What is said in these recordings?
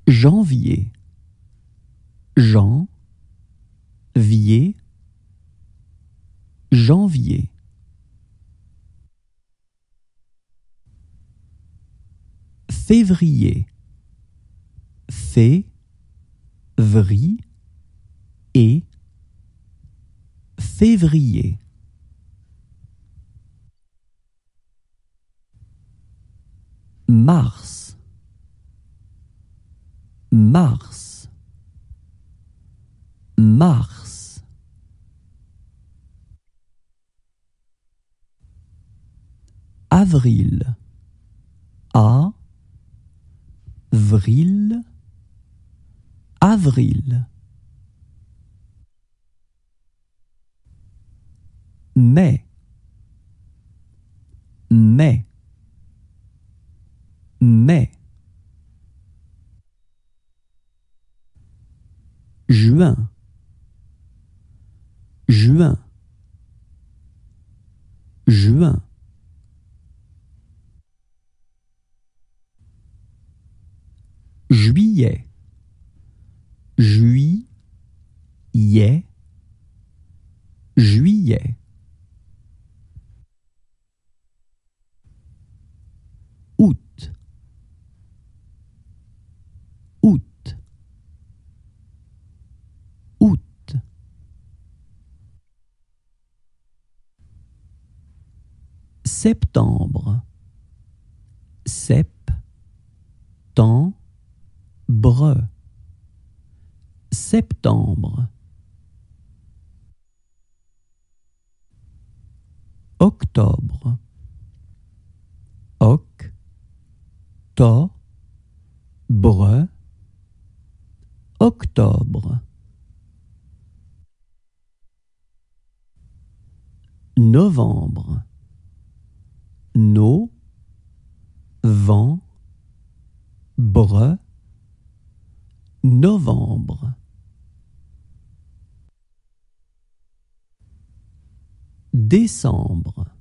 Janvier, janvier, janvier. Février, février, février. Mars, mars, mars. Avril, avril, avril. Mai, mai, mai. Juin, juin, juin. Juillet, juillet, juillet. Août, août, août. Septembre, septembre, septembre. Octobre, octobre, octobre. Novembre, novembre. Décembre,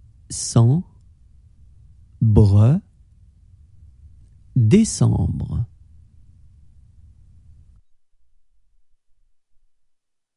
décembre, décembre.